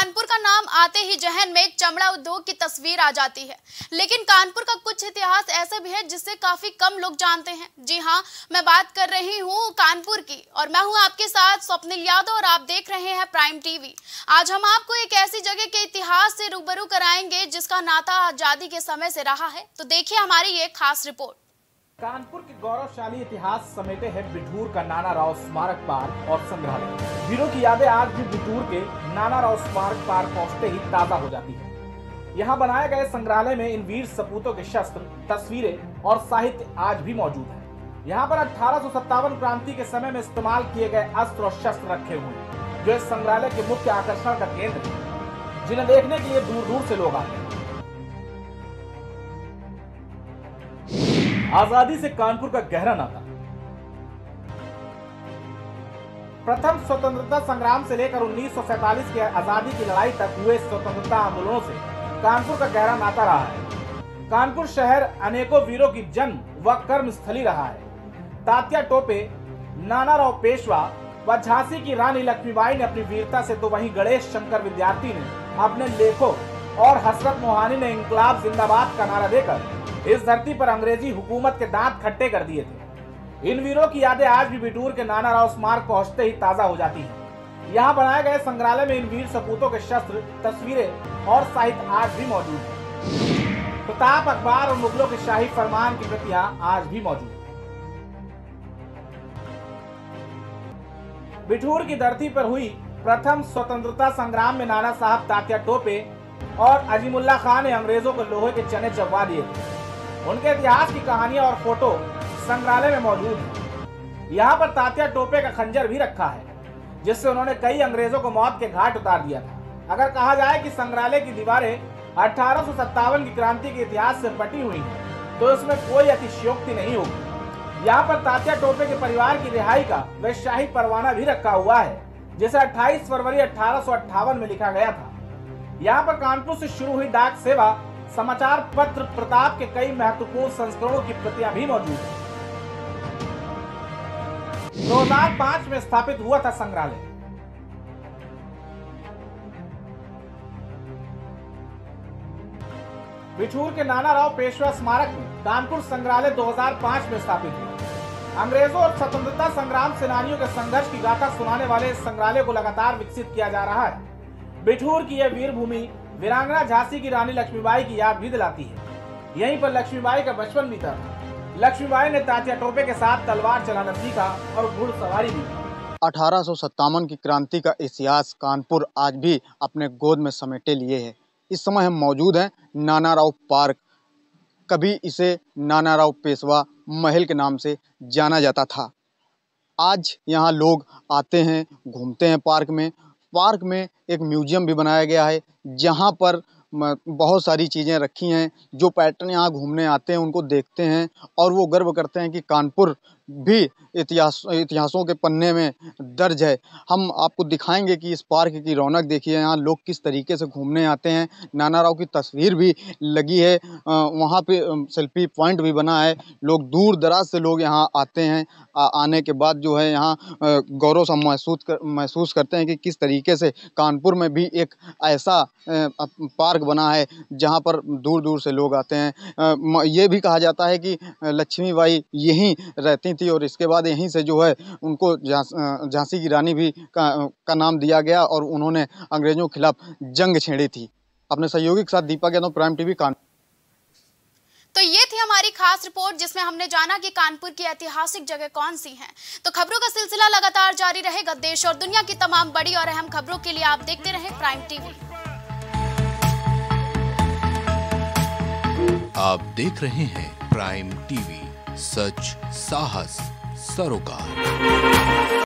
कानपुर का नाम आते ही जहन में चमड़ा उद्योग की तस्वीर आ जाती है, लेकिन कानपुर का कुछ इतिहास ऐसा भी है जिससे काफी कम लोग जानते हैं। जी हाँ, मैं बात कर रही हूँ कानपुर की और मैं हूँ आपके साथ स्वप्निल यादव और आप देख रहे हैं प्राइम टीवी। आज हम आपको एक ऐसी जगह के इतिहास से रूबरू कराएंगे जिसका नाता आजादी के समय से रहा है। तो देखिए हमारी ये खास रिपोर्ट। कानपुर के गौरवशाली इतिहास समेटे है बिठूर का नाना राव स्मारक पार्क और संग्रहालय। वीरों की यादें आज भी बिठूर के नाना राव स्मारक पार्क पहुंचते ही ताजा हो जाती है। यहाँ बनाए गए संग्रहालय में इन वीर सपूतों के शस्त्र, तस्वीरें और साहित्य आज भी मौजूद है। यहाँ पर 1857 क्रांति के समय में इस्तेमाल किए गए अस्त्र और शस्त्र रखे हुए हैं, जो इस संग्रहालय के मुख्य आकर्षण का केंद्र है, जिन्हें देखने के लिए दूर दूर से लोग आते हैं। आजादी से कानपुर का गहरा नाता। प्रथम स्वतंत्रता संग्राम से लेकर 1947 के आजादी की लड़ाई तक हुए स्वतंत्रता आंदोलनों से कानपुर का गहरा नाता रहा है। कानपुर शहर अनेकों वीरों की जन्म व कर्म स्थली रहा है। तात्या टोपे, नाना राव पेशवा व झांसी की रानी लक्ष्मीबाई ने अपनी वीरता से, तो वहीं गणेश शंकर विद्यार्थी ने अपने लेखों और हसरत मोहानी ने इंकलाब जिंदाबाद का नारा देकर इस धरती पर अंग्रेजी हुकूमत के दांत खट्टे कर दिए थे। इन वीरों की यादें आज भी बिठूर के नाना राव स्मारक पहुंचते ही ताजा हो जाती हैं। यहाँ बनाए गए संग्रहालय में इन वीर सपूतों के शस्त्र, तस्वीरें और साहित्य आज भी मौजूद है। प्रताप, अखबार और मुगलों के शाही फरमान की प्रतियां आज भी मौजूद है। बिठूर की धरती पर हुई प्रथम स्वतंत्रता संग्राम में नाना साहब तात्या टोपे और अजीमुल्ला खान ने अंग्रेजों को लोहे के चने चबवा दिए थे। उनके इतिहास की कहानियां और फोटो संग्रहालय में मौजूद है। यहाँ पर तात्या टोपे का खंजर भी रखा है, जिससे उन्होंने कई अंग्रेजों को मौत के घाट उतार दिया था। अगर कहा जाए कि संग्रहालय की दीवारें 1857 की क्रांति के इतिहास से पटी हुई हैं, तो इसमें कोई अतिशयोक्ति नहीं होगी। यहाँ पर तात्या टोपे के परिवार की रिहाई का वह शाही परवाना भी रखा हुआ है, जिसे 28 फरवरी 1858 में लिखा गया था। यहाँ पर कानपुर से शुरू हुई डाक सेवा, समाचार पत्र प्रताप के कई महत्वपूर्ण संस्करणों की प्रतियां भी मौजूद हैं। 2005 में स्थापित हुआ था संग्रहालय। बिठूर के नाना राव पेशवा स्मारक में कानपुर संग्रहालय 2005 में स्थापित हुआ। अंग्रेजों और स्वतंत्रता संग्राम सेनानियों के संघर्ष की गाथा सुनाने वाले इस संग्रहालय को लगातार विकसित किया जा रहा है। बिठूर की यह वीर भूमि वीरांगना झांसी की रानी लक्ष्मीबाई की याद भी दिलाती है। यहीं पर लक्ष्मीबाई का बचपन बीता था। लक्ष्मीबाई ने तात्या टोपे के साथ तलवार चलाना सीखा और घुड़सवारी भी। 1857 की क्रांति का इतिहास कानपुर आज भी अपने गोद में समेटे लिए है। इस समय हम मौजूद हैं नाना राव पार्क। कभी इसे नाना राव पेशवा महल के नाम से जाना जाता था। आज यहाँ लोग आते हैं, घूमते हैं पार्क में एक म्यूजियम भी बनाया गया है, जहाँ पर बहुत सारी चीज़ें रखी हैं। जो पर्यटन यहाँ घूमने आते हैं उनको देखते हैं और वो गर्व करते हैं कि कानपुर भी इतिहासों के पन्ने में दर्ज है। हम आपको दिखाएंगे कि इस पार्क की रौनक देखिए, यहाँ लोग किस तरीके से घूमने आते हैं। नाना राव की तस्वीर भी लगी है, वहाँ पे सेल्फी पॉइंट भी बना है। लोग दूर दराज से लोग यहाँ आते हैं। आने के बाद जो है यहाँ गौरव सा महसूस करते हैं कि किस तरीके से कानपुर में भी एक ऐसा पार्क बना है जहाँ पर दूर दूर से लोग आते हैं। ये भी कहा जाता है कि लक्ष्मीबाई यहीं रहती थी और इसके बाद यहीं से जो है उनको झांसी की रानी भी का नाम दिया गया और उन्होंने अंग्रेजों के खिलाफ जंग छेड़ी थी। अपने सहयोगी के साथ दीपक यादव, प्राइम टीवी कानपुर। तो ये थी हमारी खास रिपोर्ट जिसमें हमने जाना कि कानपुर की ऐतिहासिक जगह कौन सी हैं। तो खबरों का सिलसिला लगातार जारी रहेगा। देश और दुनिया की तमाम बड़ी और अहम खबरों के लिए आप देखते रहें प्राइम टीवी। आप देख रहे हैं प्राइम टीवी, सच, साहस, सरोकार।